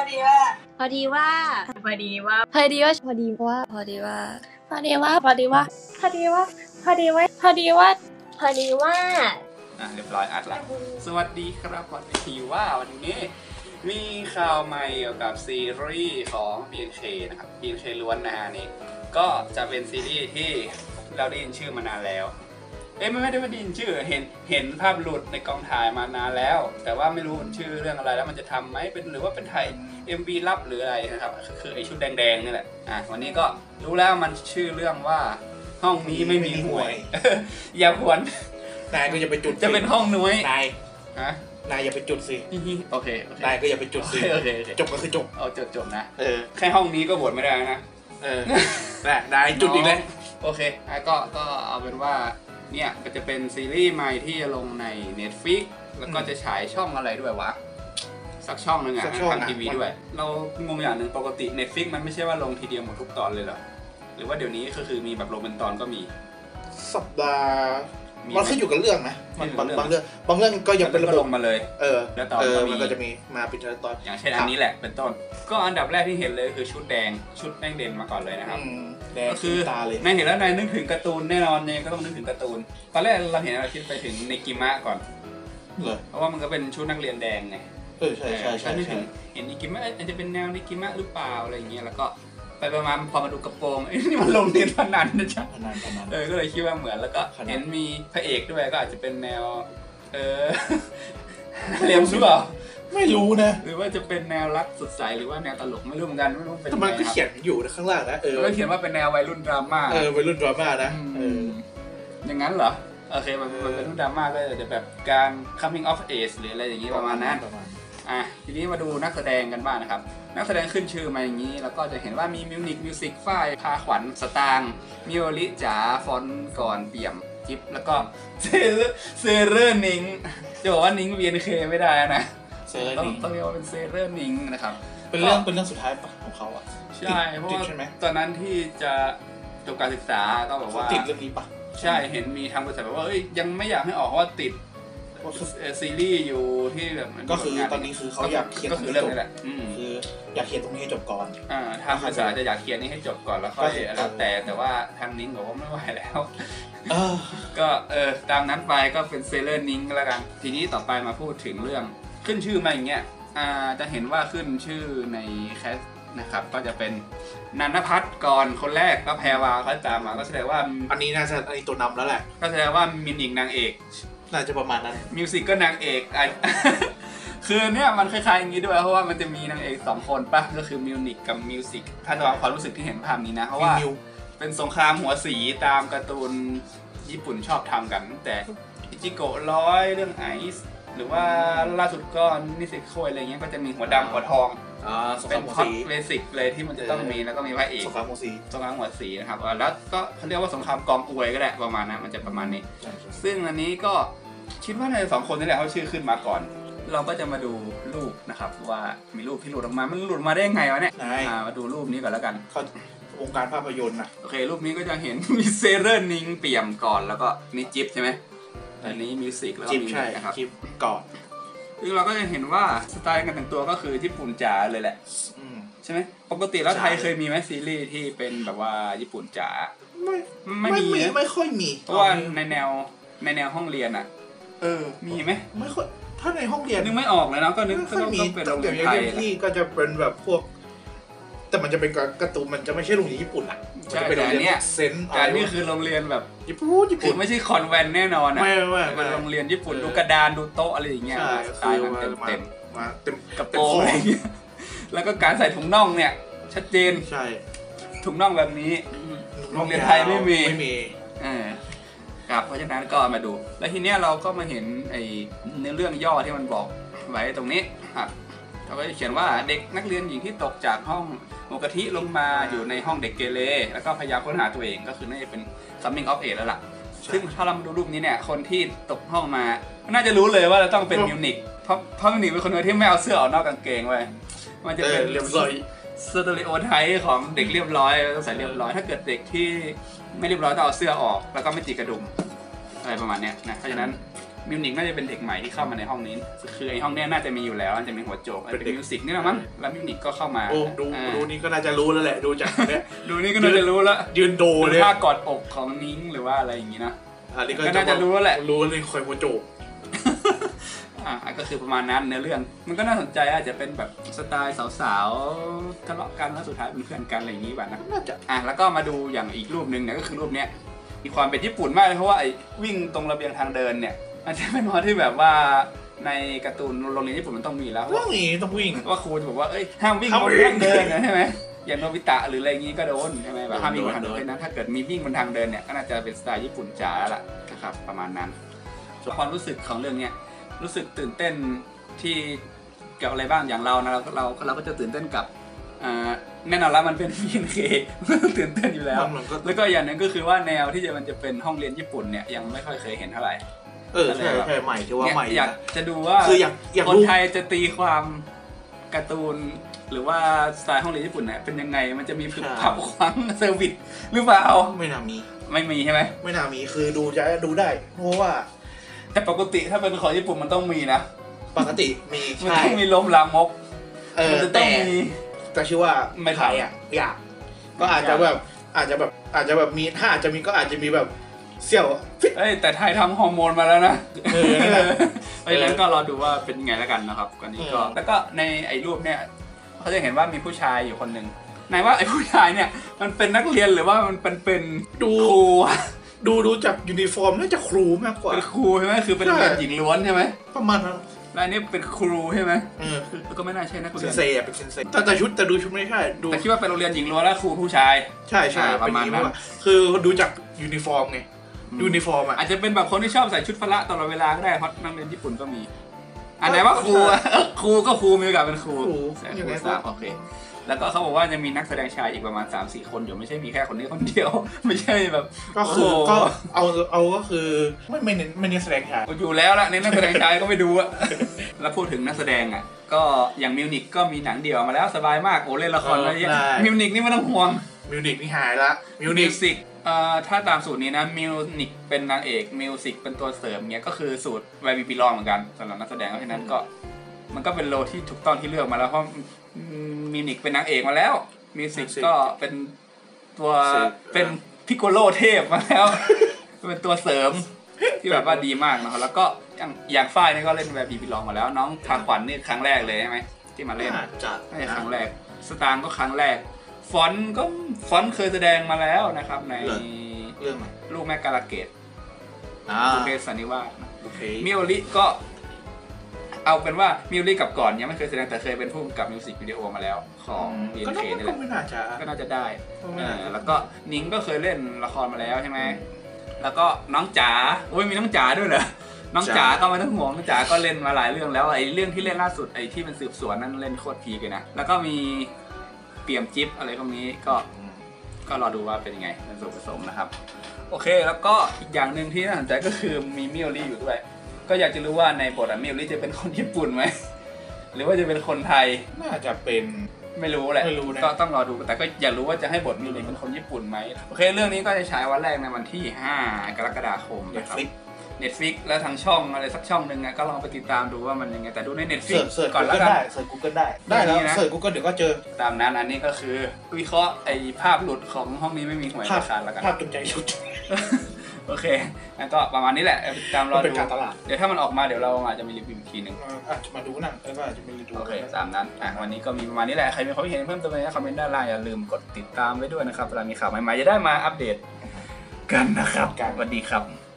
ดีว่าพอดีว่าพอดีว่าพอดีว่าพอดีว่าพอดีว่าพอดีว่าพอดีว่าพอดีว่าพอดีว่าพอดีว่าพอดีว่าเรียบร้อยอัดละสวัสดีครับพอดีว่าวันนี้มีข่าวใหม่เกี่ยวกับซีรีส์ของ BNK นะครับ BNK ล้วนนะฮะนี่ก็จะเป็นซีรีส์ที่เราได้ยินชื่อมานานแล้วไม่ได้ยินชื่อเห็นภาพหลุดในกองถ่ายมานานแล้วแต่ว่าไม่รู้ชื่อเรื่องอะไรแล้วมันจะทำไหมเป็นหรือว่าเป็นไทย MV ลับหรืออะไรนะครับคือไอชุดแดงๆนี่แหละวันนี้ก็รู้แล้วมันชื่อเรื่องว่าห้องนี้ไม่มีหวยอย่าหวนนายก็อย่าไปจุดจะเป็นห้องนุ้ยนายอย่าไปจุดสิโอเคนายก็อย่าไปจุดสิจบก็คือจบเอาจบนะแค่ห้องนี้ก็บวชไม่ได้นะนายจุดอีกเลยโอเคก็เอาเป็นว่าเนี่ยก็จะเป็นซีรีส์ใหม่ที่จะลงใน Netflix แล้วก็จะฉายช่องอะไรด้วยวะสักช่องนึงทางทีวีด้วยเรางงอย่างหนึ่งปกติ Netflix มันไม่ใช่ว่าลงทีเดียวหมดทุกตอนเลยเหรอหรือว่าเดี๋ยวนี้ก็คือมีแบบลงเป็นตอนก็มีสัปดาห์มันขึ้นอยู่กับเรื่องนะมันบางเรื่องก็ยังเป็นระบบลงมาเลยแล้วตอนมันก็จะมีมาเป็นตอนอย่างเช่นอันนี้แหละเป็นต้นก็อันดับแรกที่เห็นเลยคือชุดแดงเด่นมาก่อนเลยนะครับก็คือในเห็นแล้วนายนึกถึงการ์ตูนแน่นอนเนี่ยก็ต้องนึกถึงการ์ตูนตอนแรกเราเห็นเราคิดไปถึงเนกิมะก่อนเพราะว่ามันก็เป็นชุดนักเรียนแดงไงใช่เห็นเนกิมะอาจจะเป็นแนวเนกิมะหรือเปล่าอะไรอย่างเงี้ยแล้วก็ไปประมาณพอมาดูกระโปรงนี่มันลงเรียนพนันนะจ๊ะก็เลยคิดว่าเหมือนแล้วก็เห็นมีพระเอกด้วยก็อาจจะเป็นแนวเรียมหรือเปล่าไม่รู้นะหรือว่าจะเป็นแนวรักสดใสหรือว่าแนวตลกไม่รู้เหมือนกันไม่รู้เป็นยังไงก็เขียนอยู่ข้างล่างนะก็เขียนว่าเป็นแนววัยรุ่นดราม่าวัยรุ่นดราม่านะอย่างนั้นเหรอโอเคมันเป็นรุ่นดราม่าก็จะแบบการ coming of age หรืออะไรอย่างนี้ประมาณนั้นทีนี้มาดูนักแสดงกันบ้างนะครับนักแสดงขึ้นชื่อมาอย่างนี้แล้วก็จะเห็นว่ามีมิวสิกฝ้ายพาขวัญสตางค์มิโอริจ๋าฟอนก่อนเปี่ยมจิ๊บแล้วก็เซเรอร์นิงจะบอกว่านิง BNK ไม่ได้นะต้องเรียกว่าเป็นเซเรอร์นิงนะครับเป็นเรื่องสุดท้ายของเขาอ่ะใช่เพราะว่าตอนนั้นที่จะจบการศึกษาก็แบบว่าติดเรื่องนี้ปะใช่เห็นมีทางบริษัทแบบว่ายังไม่อยากให้ออกว่าติดซีรีส์อยู่ที่แบบก็คือตอนนี้คือเขาอยากเขียนก็คือเรื่องนี้แหละคืออยากเขียนตรงนี้ให้จบก่อนทางภาษาจะอยากเขียนนี้ให้จบก่อนแล้วค่อยแล้วแต่ว่าทางนิ้งบอกว่าไม่ไหวแล้วก็ตามนั้นไปก็เป็นเซเลอร์นิ้งแล้วกันทีนี้ต่อไปมาพูดถึงเรื่องขึ้นชื่อมาอย่างเงี้ยจะเห็นว่าขึ้นชื่อในแคสนะครับก็จะเป็นนันทพัฒน์ก่อนคนแรกก็แพรวาเขาตามมาก็แสดงว่าอันนี้น่าจะอันนี้ตัวนำแล้วแหละก็แสดงว่ามินหญิงนางเอกน่าจะประมาณนั้นมิวสิกก็นางเอกคือเนี่ยมันคล้ายๆอย่างนี้ด้วยเพราะว่ามันจะมีนางเอก2คนป่ะก็คือมิวนิกกับมิวสิกถ้าตามความรู้สึกที่เห็นภาพนี้นะเพราะว่าเป็นสงครามหัวสีตามการ์ตูนญี่ปุ่นชอบทำกันแต่อิจิโกะ100เรื่องไอซ์หรือว่าล่าสุดก็นิสิโคยอะไรเงี้ยก็จะมีหัวดำหัวทองเป็นพล็อตเบสิกเลยที่มันจะต้องมีแล้วก็มีพระเอกสงครามหัวสีนะครับแล้วก็เขาเรียกว่าสงครามกองอวยก็ได้ประมาณนั้นมันจะประมาณนี้ซึ่งอันนี้ก็คิดว่าใน2คนนี่แหละเขาชื่อขึ้นมาก่อนเราก็จะมาดูรูปนะครับว่ามีรูปที่หลุดออกมามันหลุดมาได้ไงวะเนี่ยมาดูรูปนี้ก่อนแล้วกันวงการภาพยนตร์นะโอเครูปนี้ก็จะเห็นมีเซเรอร์นิงเปี่ยมก่อนแล้วก็นี่จิ๊บใช่ไหมอันนี้มิวสิกแล้วก็มีนะครับจิ๊บก่อนซึ่งเราก็จะเห็นว่าสไตล์การแต่งตัวก็คือญี่ปุ่นจ๋าเลยแหละใช่ไหมปกติแล้วไทยเคยมีไหมซีรีส์ที่เป็นแบบว่าญี่ปุ่นจ๋าไม่ค่อยมีเพราะว่าในแนวห้องเรียนอ่ะมีไหมไม่ค่อยถ้าในห้องเรียนนึกไม่ออกเลยนะก็นึกต้องเป็นโรงเรียนไทยที่ก็จะเป็นแบบพวกแต่มันจะเป็นการ์ตูนมันจะไม่ใช่โรงเรียนญี่ปุ่นอ่ะใช่แต่เนี้ยเซนส์การนี่คือโรงเรียนแบบญี่ปุ่นไม่ใช่คอนแวนต์แน่นอนอ่ะเป็นโรงเรียนญี่ปุ่นดูกระดานดูโต๊ะอะไรอย่างเงี้ยสไตล์มันเต็มกระโปรงอะไรเงี้ยแล้วก็การใส่ถุงน่องเนี่ยชัดเจนใช่ถุงน่องแบบนี้โรงเรียนไทยไม่มีครับเพราะฉะนั้นก็มาดูแล้วทีเนี้ยเราก็มาเห็นไอ้เนื้อเรื่องย่อที่มันบอกไว้ตรงนี้เขาก็จะเขียนว่าเด็กนักเรียนหญิงที่ตกจากห้องหมูกะทิลงมาอยู่ในห้องเด็กเกเรแล้วก็พยายามค้นหาตัวเองก็คือน่าจะเป็น coming of age แล้วล่ะซึ่งถ้าเราดูรูปนี้เนี่ยคนที่ตกห้องมาน่าจะรู้เลยว่าเราต้องเป็นมิวนิกเพราะมิวนิกเป็นคนที่ไม่เอาเสื้อออกนอกกางเกงไว้มันจะเป็นเรียบร้อยสเตอริโอไทป์ของเด็กเรียบร้อยต้องใส่เรียบร้อยถ้าเกิดเด็กที่ไม่เรียบร้อยต้องเอาเสื้อออกแล้วก็ไม่จีกระดุมอะไรประมาณนี้นะเพราะฉะนั้นมิวนิกน่าจะเป็นเด็กใหม่ที่เข้ามาในห้องนี้คือไอห้องเนี้ยน่าจะมีอยู่แล้วจะมีหัวโจกเป็นมิวสิกนี่แหละมั้งแล้วมิวนิกก็เข้ามาโอ้ดูนี่ก็น่าจะรู้แล้วแหละดูจากเนี้ยดูนี่ก็น่าจะรู้แล้วยืนโดเลยท่ากอดอกของนิ้งหรือว่าอะไรอย่างงี้นะก็น่าจะรู้แล้วแหละรู้เลยคอยหัวโจกก็คือประมาณนั้นเนื้อเรื่องมันก็น่าสนใจอาจจะเป็นแบบสไตล์สาวๆทะเลาะกันแล้วสุดท้ายเป็นเพื่อนกันอะไรอย่างนี้แบบนะน่าจะแล้วก็มาดูอย่างอีกรูปนึงเนี่ยก็คือรูปเนี้ยมีความเป็นญี่ปุ่นมากเลยเพราะว่าไอ้วิ่งตรงระเบียงทางเดินเนี่ยมันจะเป็นว่าที่แบบว่าในการ์ตูนโรงเรียนญี่ปุ่นมันต้องมีแล้วต้องวิ่งว่าครูจะบอกว่าเอ้ยห้ามวิ่งบนทางเดินนะใช่ไหมอย่างโนบิตะหรืออะไรอย่างนี้ก็โดนใช่ไหมแบบห้ามวิ่งบนทางเดินนะถ้าเกิดมีวิ่งบนทางเดินเนี่ยก็น่าจะเป็นสไตล์ญี่ปุ่นจ๋าละนะครับประมาณนั้นความรู้สึกของเรื่องเนี้ยรู้สึกตื่นเต้นที่เกี่ยวอะไรบ้างอย่างเรานะเราก็จะตื่นเต้นกับแน่นอนแล้วมันเป็น PNK ตื่นเต้นอยู่แล้วแล้วก็อย่างนึงก็คือว่าแนวที่มันจะเป็นห้องเรียนญี่ปุ่นเนี่ยยังไม่ค่อยเคยเห็นเท่าไหร่ใช่ใหม่ที่ว่าใหม่อยากจะดูว่าคนไทยจะตีความการ์ตูนหรือว่าสไตล์ห้องเรียนญี่ปุ่นเนี่ยเป็นยังไงมันจะมีผึกผับขวางเซอร์วิสหรือเปล่าไม่น่ามีใช่ไหมไม่น่ามีคือดูได้เพราะว่าแต่ปกติถ้าเป็นของญี่ปุ่นมันต้องมีนะปกติมีมันต้องมีลมลามกมันจะต้องมีแต่ชื่อว่าไม่ไทยอยากก็อาจจะแบบมีถ้าอาจจะมีก็อาจจะมีแบบเสี่ยวแต่ไทยทำฮอร์โมนมาแล้วนะเพราะฉะนั้นก็รอดูว่าเป็นไงแล้วกันนะครับก่อนนี้ก็แล้วก็ในไอ้รูปเนี่ยเขาจะเห็นว่ามีผู้ชายอยู่คนหนึ่งนายว่าไอ้ผู้ชายเนี่ยมันเป็นนักเรียนหรือว่ามันเป็นครูดูจากยูนิฟอร์มน่าจะครูมากกว่าเป็นครูใช่ไหมคือเป็นแบบหญิงล้วนใช่ไหมประมาณนั้นแล้วนี่เป็นครูใช่ไหมก็ไม่น่าใช่นักเรียนเป็นเซนเซแต่ดูชุดไม่ใช่แต่คิดว่าเป็นโรงเรียนหญิงล้วนแล้วครูผู้ชายใช่ประมาณนั้นคือดูจากยูนิฟอร์มไงยูนิฟอร์มอาจจะเป็นแบบคนที่ชอบใส่ชุดพละตลอดเวลาก็ได้เพราะนักเรียนญี่ปุ่นก็มีอันไหนว่าครูก็ครูมีโอกาสเป็นครูโอเคแล้วก็เขาบอกว่าจะมีนักแสดงชายอีกประมาณ 3-4 คนอยู่ไม่ใช่มีแค่คนนี้คนเดียวไม่ใช่แบบก็คือก็เอาก็คือไม่เน้นแสดงชายอยู่แล้วละในนักแสดงชายก็ไม่ดูอะแล้วพูดถึงนักแสดงอ่ะก็อย่างมิวนิกก็มีหนังเดี่ยวมาแล้วสบายมากเล่นละครอะไรเงี้ยมิวนิกนี่ไม่ต้องห่วงมิวนิกนี่หายละมิวสิกถ้าตามสูตรนี้นะมิวนิกเป็นนางเอกมิวสิกเป็นตัวเสริมเงี้ยก็คือสูตรไวบีปีลองเหมือนกันสำหรับนักแสดงเพราะฉะนั้นก็มันก็เป็นโลที่ถูกต้องที่เลือกมาแล้วเพราะมิวนิกเป็นนางเอกมาแล้วมิวสิกก็เป็นตัวเป็นพิโกโลเทพมาแล้วเป็นตัวเสริมที่แบบว่าดีมากนะครับแล้วก็อย่างฝ้ายนี่ก็เล่นไวบีปีลองมาแล้วน้องทาขวัญนี่ครั้งแรกเลยใช่ไหมที่มาเล่นไม่ใช่ครั้งแรกสตางค์ก็ครั้งแรกฟอนต์เคยแสดงมาแล้วนะครับในเรื่องลูกแม่กาลเกตบุพเพสันนิวาสมิโอริก็เอาเป็นว่ามิโอริกับก่อนยังไม่เคยแสดงแต่เคยเป็นผู้กำกับมิวสิกวิดีโอมาแล้วของ BNK นี่แหละก็น่าจะได้แล้วก็นิ้งก็เคยเล่นละครมาแล้วใช่ไหมแล้วก็น้องจ๋ามีน้องจ๋าด้วยเหรอน้องจ๋าก็ไม่ต้องห่วงน้องจ๋าก็เล่นมาหลายเรื่องแล้วไอ้เรื่องที่เล่นล่าสุดไอ้ที่เป็นสืบสวนนั้นเล่นโคตรพีเลยนะแล้วก็มีเปี่ยมจิ๊บอะไรพวกนี้ก็รอดูว่าเป็นยังไงเป็นส่วนผสมนะครับโอเคแล้วก็อีกอย่างหนึ่งที่น่าสนใจก็คือมีมิโอริอยู่ด้วยก็อยากจะรู้ว่าในบทมิโอริจะเป็นคนญี่ปุ่นไหมหรือว่าจะเป็นคนไทยน่าจะเป็นไม่รู้แหละก็ต้องรอดูแต่ก็อยากรู้ว่าจะให้บทมิโอริเป็นคนญี่ปุ่นไหมโอเคเรื่องนี้ก็จะฉายวันแรกในวันที่5 กรกฎาคมนะครับNetflix แล้วทางช่องอะไรสักช่องนึงก็ลองไปติดตามดูว่ามันยังไงแต่ดูใน Netflix ก่อนแล้วกันเสิร์ช Google ได้แล้วเสิร์ช Google เดี๋ยวก็เจอตามนั้นอันนี้ก็คือวิเคราะห์ไอ้ภาพหลุดของห้องนี้ไม่มีหวยราคาแล้วกันภาพจงใจหลุดโอเคงั้นก็ประมาณนี้แหละตามรอดูเดี๋ยวถ้ามันออกมาเดี๋ยวเราอาจจะมีรีวิวอีกทีนึงจะมาดูหนังแล้วก็อาจจะมีรีวิวโอเคตามนั้นวันนี้ก็มีประมาณนี้แหละใครมีความเห็นเพิ่มเติมอะไรคอมเมนต์ด้านล่างอย่าลืมกดติดตามไว้ด้วยนะครับเวลามีข่าวใหม่ๆจะได้มาอัปเดตกันนะครับสวัสดีครับ